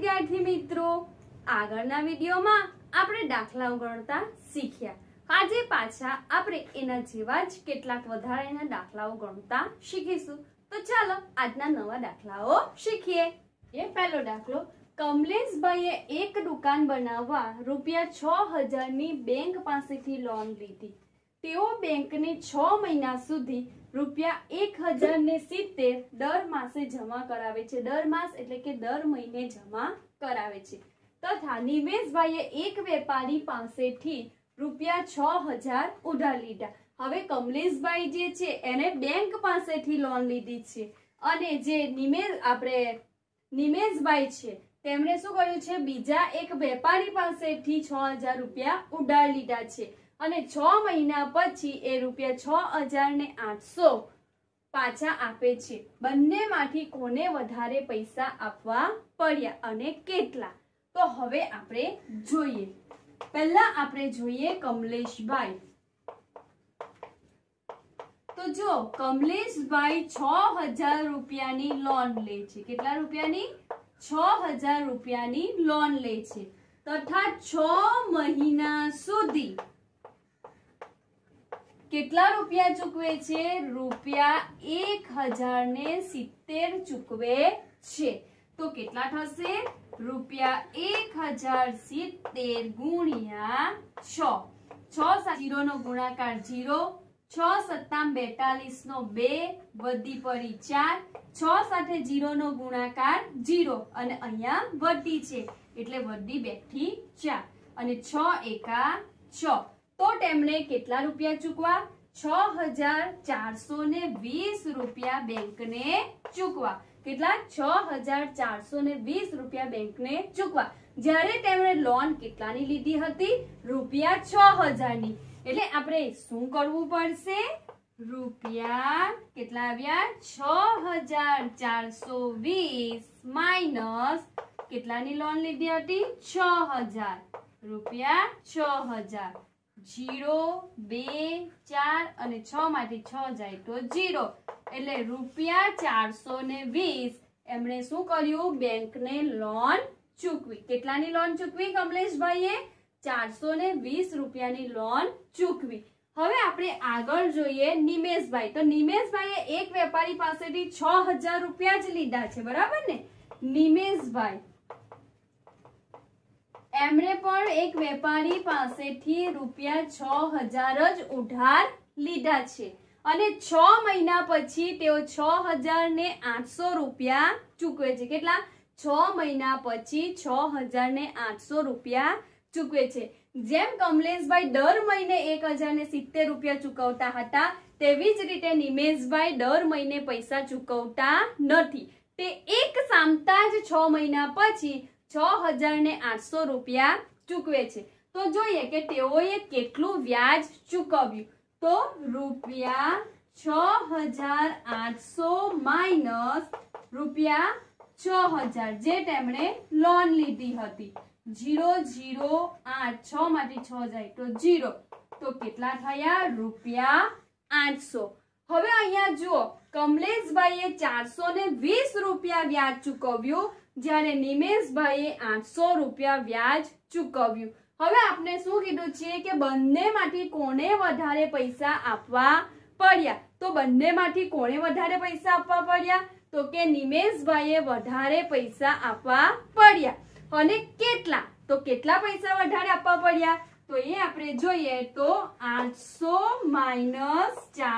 विद्यार्थी मित्रों, આગળના વિડિયોમાં આપણે દાખલાઓ ગણતા શીખ્યા। આજે પાછા આપણે એના જેવા જ કેટલાક વધારાના દાખલાઓ ગણતા શીખીશું। તો ચાલો આજના નવા દાખલાઓ શીખીએ। એ પહેલો દાખલો, કમલેશભાઈએ એક દુકાન બનાવવા ₹6000 ની બેંક પાસેથી લોન લીધી। તેઓ બેંકને 6 મહિના સુધી ₹1070 દર માસે જમા કરાવે છે। દર માસ એટલે કે દર મહિને જમા કરાવે છે। તથા નિમેશભાઈએ એક વેપારી પાસેથી ₹6000 ઉધાર લીધા। હવે કમલેશભાઈ જે છે એને બેંક પાસેથી લોન લીધી છે અને જે નિમેશભાઈ છે તેમણે શું કર્યું છે, બીજા એક વેપારી પાસેથી ₹6000 ઉધાર લીધા છે અને 6 મહિના પછી એ ₹6800 પાછા આપે છે। બંનેમાંથી કોને વધારે પૈસા આપવા પડ્યા અને કેટલા? તો હવે આપણે જોઈએ। પહેલા આપણે જોઈએ કમલેશભાઈ। તો જો કમલેશભાઈ ₹6000 ની લોન લે છે। કેટલા રૂપિયાની? ₹6000 ની લોન લે છે તથા 6 મહિના સુધી કેટલા રૂપિયા ચૂકવે છે? ₹1070 ચૂકવે છે। તો કેટલા થશે? ₹1070 ગુણ્યા 6। 6 0 નો ગુણાકાર 0, 6 7 42 નો 2 વધી પડી 4, 6 સાથે 0 નો ગુણાકાર 0 અને અહીંયા વધી છે એટલે વધી 2 થી 4 અને 6 એકા 6। તો તેમણે કેટલા રૂપિયા ચૂકવા? ₹6420 બેંકને ચૂકવા। કેટલા? ₹6420 બેંકને ચૂકવા। જ્યારે તેમણે લોન કેટલાની લીધી હતી? ₹6000 ની। એટલે આપણે શું કરવું પડશે? કેટલા આવ્યા? 6420 માઈનસ કેટલાની લોન લીધી હતી? 6000 ₹6000। 0 2 4 અને 6 માંથી 6 જાય તો 0 એટલે ₹420 એમણે શું કર્યું? બેંકને લોન ચૂકવી। કેટલાની લોન ચૂકવી કમલેશભાઈએ? ₹420 ની લોન ચૂકવી। હવે આપણે આગળ જોઈએ નિમેશભાઈ। તો નિમેશભાઈએ એક વેપારી પાસેથી ₹6000 જ લીધા છે, બરાબર ને? નિમેશભાઈ એમણે પણ એક વેપારી પાસેથી ₹6000 જ ઉધાર લીધા છે અને 6 મહિના પછી તેઓ ₹6800 ચૂકવે છે। કેટલા? 6 મહિના પછી ₹6800 ચૂકવે છે। જેમ કમલેશભાઈ દર મહિને ₹1070 ચૂકવતા હતા તેવી જ રીતે નિમેશભાઈ દર મહિને પૈસા ચૂકવતા નથી। તે એક સામતા જ 6 મહિના પછી ₹6800 ચૂકવે છે। તો જોઈએ કે તેઓએ કેટલું વ્યાજ ચૂકવ્યું। તો ₹6800 માઈનસ ₹6000 જે તેમણે લોન લીધી હતી। 0 0 8 6 માંથી 6 જાય તો 0 તો કેટલા થયા? ₹800। હવે અહીંયા જુઓ, કમલેશભાઈએ ₹420 વ્યાજ ચૂકવ્યું જ્યારે નિમેશભાઈએ ₹800 વ્યાજ ચૂકવ્યું। હવે આપણે શું કીધું છે કે બંનેમાંથી કોને વધારે પૈસા આપવા પડ્યા? તો બંનેમાંથી કોને વધારે પૈસા આપવા પડ્યા? તો કે નિમેશભાઈએ વધારે પૈસા આપવા પડ્યા। અને કેટલા? તો કેટલા પૈસા વધારે આપવા પડ્યા? તો એ આપણે જોઈએ તો 800 માઈનસ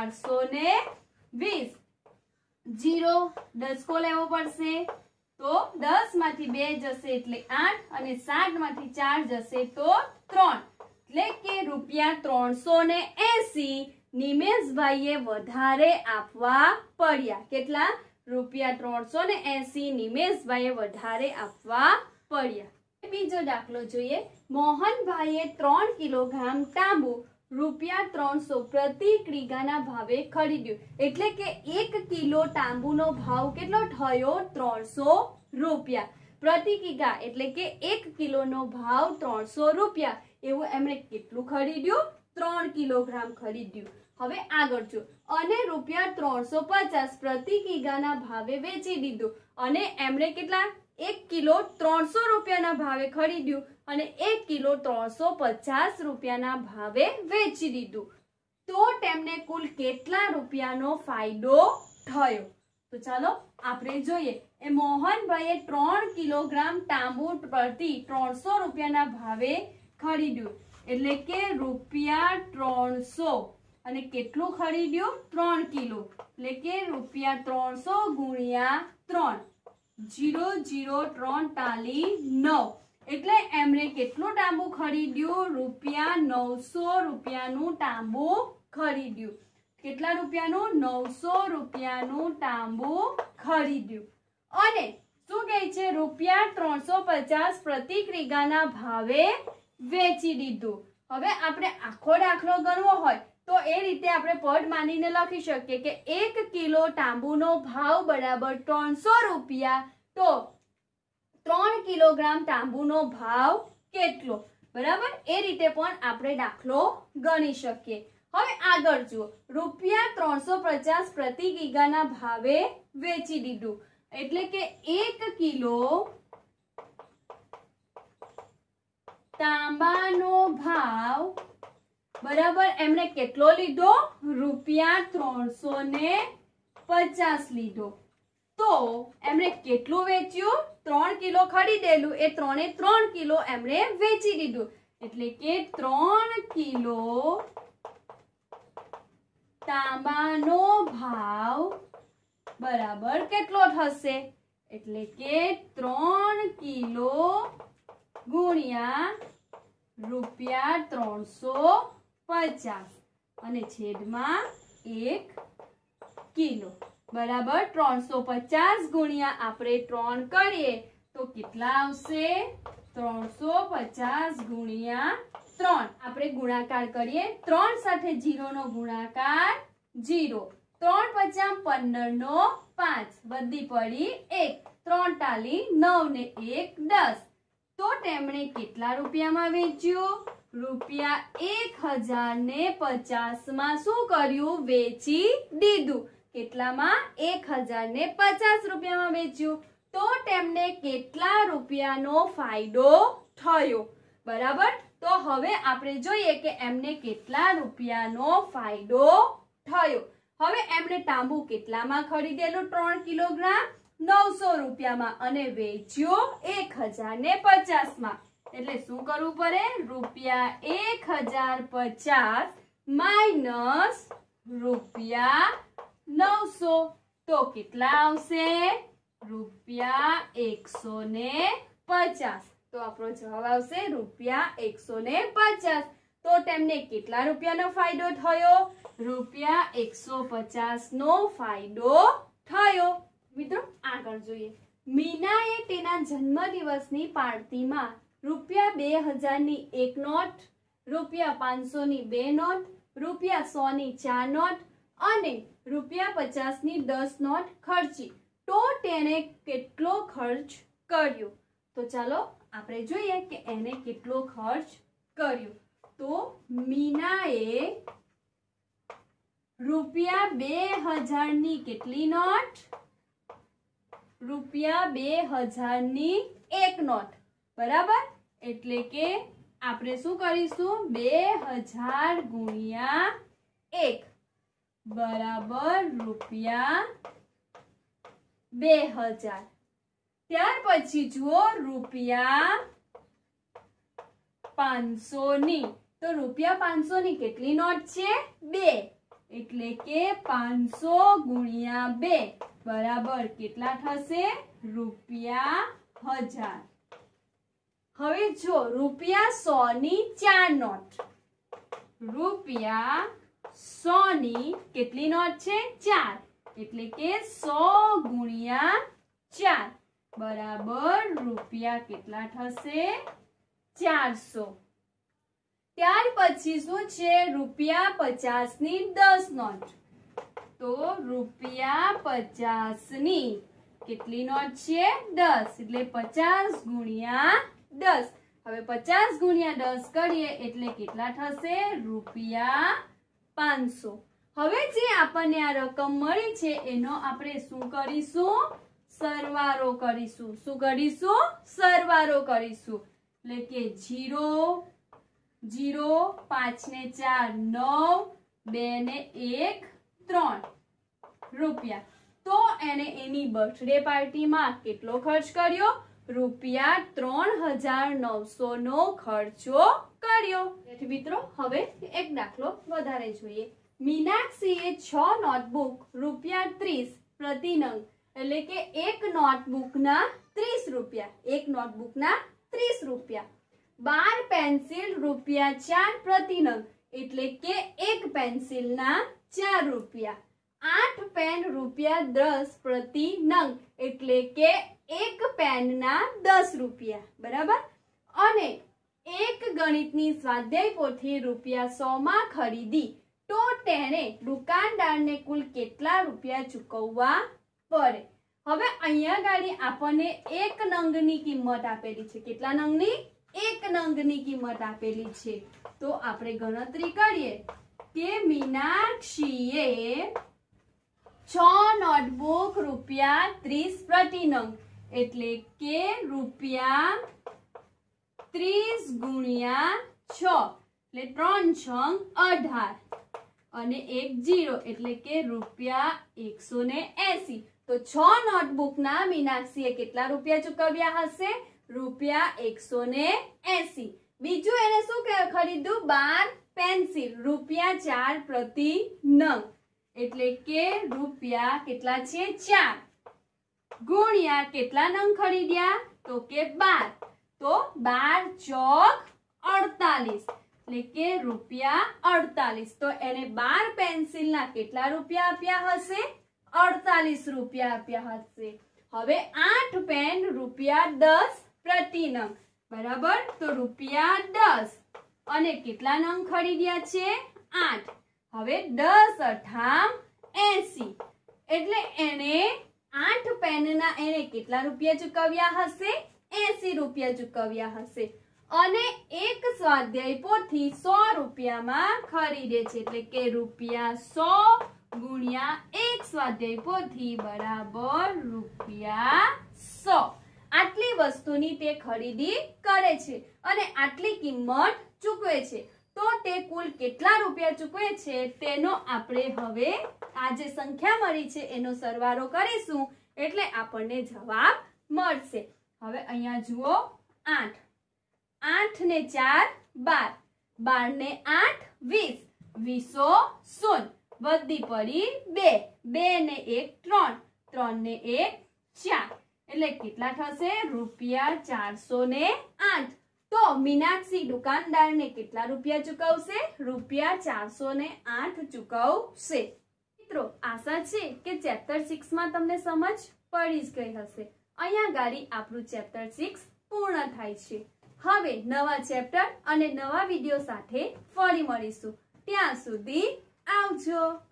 420 0 દસકો લેવો પડશે તો 10 માંથી 2 જશે એટલે 8 અને 7 માંથી 4 જશે તો 3 એટલે કે ₹380 નિમેશભાઈએ વધારે આપવા પડ્યા। કેટલા? ₹380 નિમેશભાઈએ વધારે આપવા પડ્યા। બીજો દાખલો જોઈએ। મોહનભાઈએ 3 કિલોગ્રામ તાંબુ ₹300 પ્રતિ કિગ્રાના ભાવે ખરીદ્યું। એટલે કે 1 કિલો તાંબુનો ભાવ કેટલો થયો? ₹300 પ્રતિ કિગ્રા એટલે કે 1 કિલોનો ભાવ ₹300। એવું એમણે કેટલું ખરીદ્યું? 3 કિલોગ્રામ ખરીદ્યું। હવે આગળ જો, અને ₹350 પ્રતિ કિગ્રાના ભાવે વેચી દીધું અને એમણે કેટલા? 1 કિલો 300 રૂપિયાના ભાવે ખરીદ્યું અને 1 કિલો 350 રૂપિયાના ભાવે વેચી દીધું, તો તેમને કુલ કેટલા રૂપિયાનો ફાયદો થયો? તો ચાલો આપણે જોઈએ. એ મોહનભાઈએ 3 કિલોગ્રામ તાંબુ પ્રતિ 300 રૂપિયાના ભાવે ખરીદ્યું, એટલે કે રૂપિયા 300 અને કેટલું ખરીદ્યું? 3 કિલો, એટલે કે રૂપિયા 300 ગુણ્યા 3, 0 0 3 ટાલી 9, એટલે એમણે કેટલું તાંબુ ખરીદ્યું? રૂપિયા 900 રૂપિયાનું તાંબુ ખરીદ્યું. કેટલા રૂપિયાનું? 900 રૂપિયાનું તાંબુ ખરીદ્યું. અને શું કહે છે? રૂપિયા 350 પ્રતિ કિગ્રાના ભાવે વેચી દીધું. હવે આપણે આખો દાખલો ગણવો હોય તો એ રીતે આપણે પદ માનીને લખી શકીએ કે 1 કિલો તાંબુનો ભાવ બરાબર 300 રૂપિયા, તો 3 કિલોગ્રામ તાંબુનો ભાવ કેટલો? બરાબર, એ રીતે પણ આપણે દાખલો ગણી શકીએ. હવે આગળ જુઓ, રૂપિયા 350 પ્રતિ કિગ્રાના ભાવે વેચી દીધું, એટલે કે 1 કિલો તાંબાનો ભાવ બરાબર એમણે કેટલો લીધો? રૂપિયા 350 લીધો. તો એમણે કેટલું વેચ્યું? 3 કિલો ખરીદેલું, એ 3 કિલો એમણે વેચી દીધું, એટલે કે 3 કિલો તાંબાનો ભાવ બરાબર કેટલો થશે? એટલે કે 3 કિલો ગુણ્યા રૂપિયા 350 અને છેદમાં 1 કિલો બરાબર 350 ગુણ્યા આપણે 3 કરીએ તો કેટલા આવશે? 350 ગુણ્યા 3. આપણે ગુણાકાર કરીએ. 3 સાથે 0 નો ગુણાકાર 0. 3 પચામ 15 નો 5 વધી પડી 1. 3 ટાલી 9 ને 1 10. તો તેમણે કેટલા રૂપિયામાં વેચ્યું? રૂપિયા 1050 માં શું કર્યું? વેચી દીધું. કેટલામાં? 1050 રૂપિયામાં વેચ્યું. તો તેમને કેટલા રૂપિયાનો ફાયદો થયો? બરાબર. તો હવે આપણે જોઈએ કે એમને કેટલા રૂપિયાનો ફાયદો થયો. હવે એમણે તાંબુ કેટલામાં ખરીદેલું? 3 કિલોગ્રામ 900 રૂપિયામાં અને વેચ્યો 1050 માં. એટલે શું કરવું પડે? રૂપિયા 1050 માઇનસ રૂપિયા 900, તો કેટલા આવશે? રૂપિયા 150. તો આપણો જવાબ આવશે રૂપિયા 150. તો તેમને કેટલા રૂપિયાનો ફાયદો થયો? રૂપિયા 150 નો ફાયદો થયો. મિત્રો આગળ જોઈએ. મીનાએ તેના જન્મદિવસની પાર્ટીમાં રૂપિયા 2000 ની 1 નોટ, રૂપિયા 500 ની 2 નોટ, રૂપિયા 100 ની 4 નોટ અને રૂપિયા 50 ની 10 નોટ ખર્ચી. તો તેને કેટલો ખર્ચ કર્યો? તો ચાલો આપણે જોઈએ કે એને કેટલો ખર્ચ કર્યો. તો મીનાએ રૂપિયા 2000 ની કેટલી નોટ? રૂપિયા 2000 ની 1 નોટ. બરાબર, એટલે કે આપણે શું કરીશું? 2000 ગુણ્યા 1 બરાબર રૂપિયા 2000. ત્યાર પછી જુઓ રૂપિયા 500 ની. તો રૂપિયા 500 ની કેટલી નોટ છે? 2. એટલે કે 500 ગુણ્યા 2 બરાબર કેટલા થશે? રૂપિયા 1000. હવે જો રૂપિયા 100 ની 4 નોટ. રૂપિયા 100 ની કેટલી નોટ છે? 4. એટલે કે 100 ગુણ્યા 4 બરાબર રૂપિયા કેટલા થશે? 400. ત્યાર પછી શું છે? રૂપિયા 50 ની 10 નોટ. તો રૂપિયા 50 ની કેટલી નોટ છે? 10. એટલે 50 ગુણ્યા 10. હવે 50 ગુણ્યા 10 કરીએ એટલે કેટલા થશે? રૂપિયા 500. હવે જે આપણને આ રકમ મળી છે એનો આપણે શું કરીશું? સરવાળો કરીશું. શું કરીશું? સરવાળો કરીશું. એટલે કે 0 0 5 ને 4 9 2 ને 1 3 રૂપિયા. તો એને એની બર્થડે પાર્ટીમાં કેટલો ખર્ચ કર્યો? રૂપિયા 3900 નો ખર્ચો કર્યો. મિત્રો હવે એક દાખલો વધારે જોઈએ. મીનાક્ષીએ 6 નોટબુક રૂપિયા 30 પ્રતિ નંગ, એટલે કે એક નોટબુકના 30 રૂપિયા, એક નોટબુકના 30 રૂપિયા. 12 પેન્સિલ રૂપિયા 4 પ્રતિ નંગ, એટલે કે એક પેન્સિલના 4 રૂપિયા. 8 પેન રૂપિયા 10 પ્રતિ નંગ, એટલે કે એક પેનના 10 રૂપિયા. બરાબર. અને એક ગણિતની સ્વાધ્યાય પોથી રૂપિયા 100 માં ખરીદી, તો તેને દુકાનદારને કુલ કેટલા રૂપિયા ચૂકવવા પડે? હવે અહીંયા ગાડી આપણને એક નંગની કિંમત આપેલી છે. કેટલા નંગની? એક નંગની કિંમત આપેલી છે. તો આપણે ગણતરી કરીએ કે મીનાક્ષીએ 6 નોટબુક રૂપિયા 30 પ્રતિ નંગ, એટલે કે રૂપિયા 30 ગુણ્યા 6, એટલે 3 છંગ 18 અને 1 0, એટલે કે રૂપિયા 180. તો 6 નોટબુકના મીનાક્ષીએ કેટલા રૂપિયા ચૂકવ્યા હશે? રૂપિયા 180. બીજું એને શું ખરીદ્યું? 12 પેન્સિલ રૂપિયા 4 પ્રતિ નંગ, એટલે કે રૂપિયા કેટલા છે? 4 ગુણ્યા કેટલા નંગ ખરીદ્યા? તો કે 12. તો 12 ચોક 48, એટલે કે રૂપિયા 48. તો એને 12 પેન્સિલના કેટલા રૂપિયા આપ્યા હશે? 48 રૂપિયા આપ્યા હશે. હવે 8 પેન રૂપિયા 10 પ્રતિ નંગ. બરાબર. તો રૂપિયા 10 અને કેટલા નંગ ખરીદ્યા છે? 8. હવે 10 8 80, એટલે એને 8 પેનના એને કેટલા રૂપિયા ચૂકવ્યા હશે? 80 રૂપિયા ચૂકવ્યા હશે. અને એક સ્વાધ્યાય પોથી 100 રૂપિયામાં ખરીદે છે, એટલે કે રૂપિયા 100 ગુણ્યા એક સ્વાધ્યાય પોથી બરાબર રૂપિયા 100. આટલી વસ્તુની તે ખરીદી કરે છે અને આટલી કિંમત ચૂકવે છે. તો તે કુલ કેટલા રૂપિયા ચૂકવે છે તેનો આપણે હવે આ જે સંખ્યા મળી છે એનો સરવાળો કરીશું, એટલે આપણને જવાબ મળશે. હવે અહીંયા જુઓ 8, 8 ને 4 12, 12 ને 8 20, 20 શૂન્ય, વધી પડી 2, 2 ને 1 3, 3 ને 1 4, એટલે કેટલા થશે? રૂપિયા 408. તો મીનાક્ષી દુકાનદારને કેટલા રૂપિયા ચૂકવશે? રૂપિયા 408 ચૂકવશે. મિત્રો આશા છે કે ચેપ્ટર 6 માં તમને સમજ પડી જ ગઈ હશે. અહીંયા ગાડી આપણું ચેપ્ટર 6 પૂર્ણ થાય છે. હવે નવા ચેપ્ટર અને નવા વિડિયો સાથે ફરી મળીશું. ત્યાં સુધી આવજો.